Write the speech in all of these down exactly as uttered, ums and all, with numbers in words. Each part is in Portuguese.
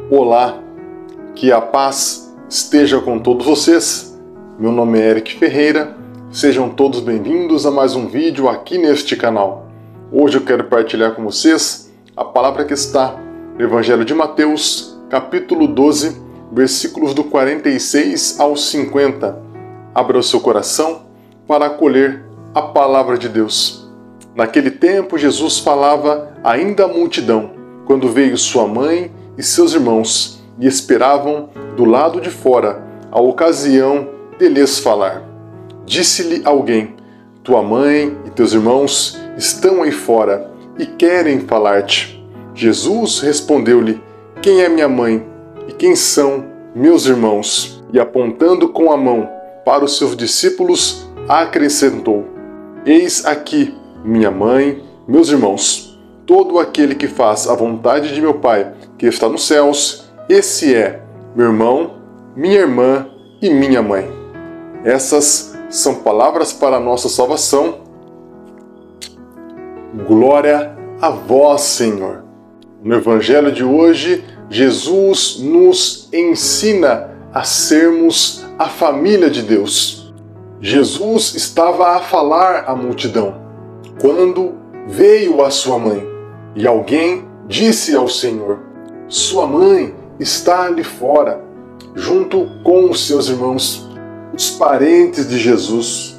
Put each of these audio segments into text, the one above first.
Olá, que a paz esteja com todos vocês. Meu nome é Eric Ferreira, sejam todos bem-vindos a mais um vídeo aqui neste canal. Hoje eu quero partilhar com vocês a palavra que está no Evangelho de Mateus, capítulo doze, versículos do quarenta e seis ao cinquenta. Abra o seu coração para acolher a palavra de Deus. Naquele tempo, Jesus falava ainda à multidão, quando veio sua mãe e seus irmãos, e esperavam do lado de fora a ocasião de lhes falar. Disse-lhe alguém: tua mãe e teus irmãos estão aí fora e querem falar-te. Jesus respondeu-lhe: quem é minha mãe e quem são meus irmãos? E apontando com a mão para os seus discípulos, acrescentou: eis aqui minha mãe, meus irmãos. Todo aquele que faz a vontade de meu Pai, que está nos céus, esse é meu irmão, minha irmã e minha mãe. Essas são palavras para a nossa salvação. Glória a vós, Senhor. No Evangelho de hoje, Jesus nos ensina a sermos a família de Deus. Jesus estava a falar à multidão quando veio a sua mãe. E alguém disse ao Senhor: sua mãe está ali fora, junto com os seus irmãos, os parentes de Jesus.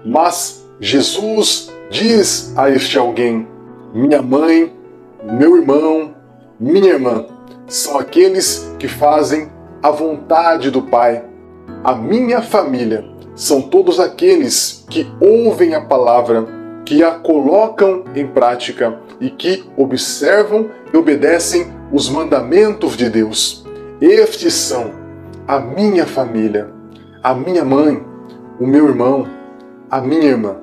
Mas Jesus diz a este alguém: minha mãe, meu irmão, minha irmã, são aqueles que fazem a vontade do Pai. A minha família são todos aqueles que ouvem a palavra, que a colocam em prática e que observam e obedecem os mandamentos de Deus. Estes são a minha família, a minha mãe, o meu irmão, a minha irmã.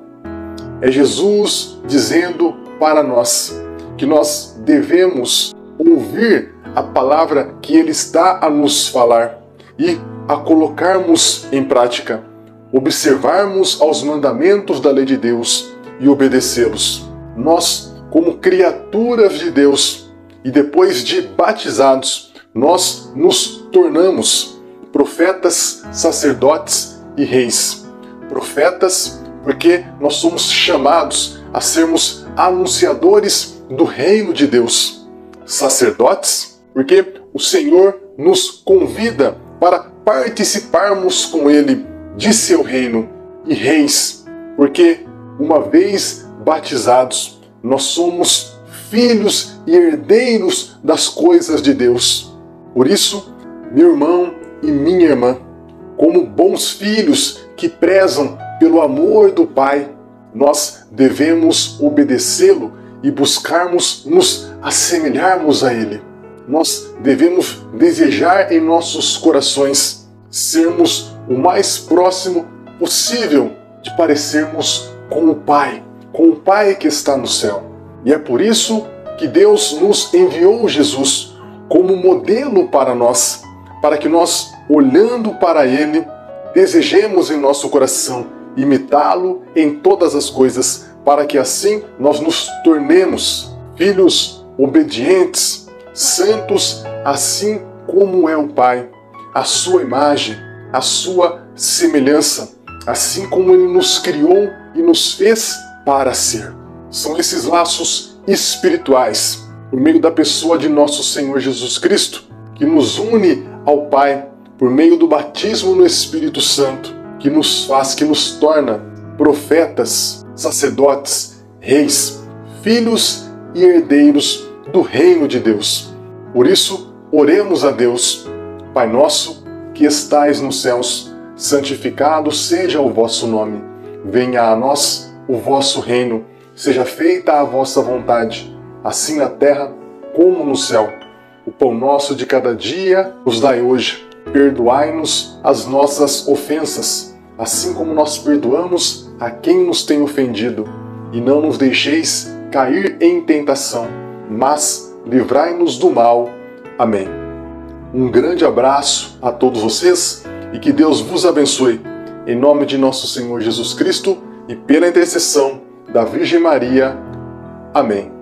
É Jesus dizendo para nós que nós devemos ouvir a palavra que Ele está a nos falar e a colocarmos em prática, observarmos aos mandamentos da lei de Deus e obedecê-los. Nós, como criaturas de Deus, e depois de batizados, nós nos tornamos profetas, sacerdotes e reis. Profetas, porque nós somos chamados a sermos anunciadores do reino de Deus. Sacerdotes, porque o Senhor nos convida para participarmos com Ele de seu reino. E reis, porque uma vez batizados, nós somos filhos e herdeiros das coisas de Deus. Por isso, meu irmão e minha irmã, como bons filhos que prezam pelo amor do Pai, nós devemos obedecê-lo e buscarmos nos assemelharmos a Ele. Nós devemos desejar em nossos corações sermos o mais próximo possível de parecermos com o Pai, com o Pai que está no céu. E é por isso que Deus nos enviou Jesus como modelo para nós, para que nós, olhando para Ele, desejemos em nosso coração imitá-lo em todas as coisas, para que assim nós nos tornemos filhos obedientes, santos, assim como é o Pai, a sua imagem, a sua semelhança, assim como Ele nos criou e nos fez para ser. São esses laços espirituais, por meio da pessoa de nosso Senhor Jesus Cristo, que nos une ao Pai, por meio do batismo no Espírito Santo, que nos faz, que nos torna profetas, sacerdotes, reis, filhos e herdeiros do reino de Deus. Por isso, oremos a Deus: Pai nosso, que estais nos céus, santificado seja o vosso nome. Venha a nós o vosso reino. Seja feita a vossa vontade, assim na terra como no céu. O pão nosso de cada dia nos dai hoje. Perdoai-nos as nossas ofensas, assim como nós perdoamos a quem nos tem ofendido. E não nos deixeis cair em tentação, mas livrai-nos do mal. Amém. Um grande abraço a todos vocês e que Deus vos abençoe. Em nome de nosso Senhor Jesus Cristo e pela intercessão da Virgem Maria. Amém.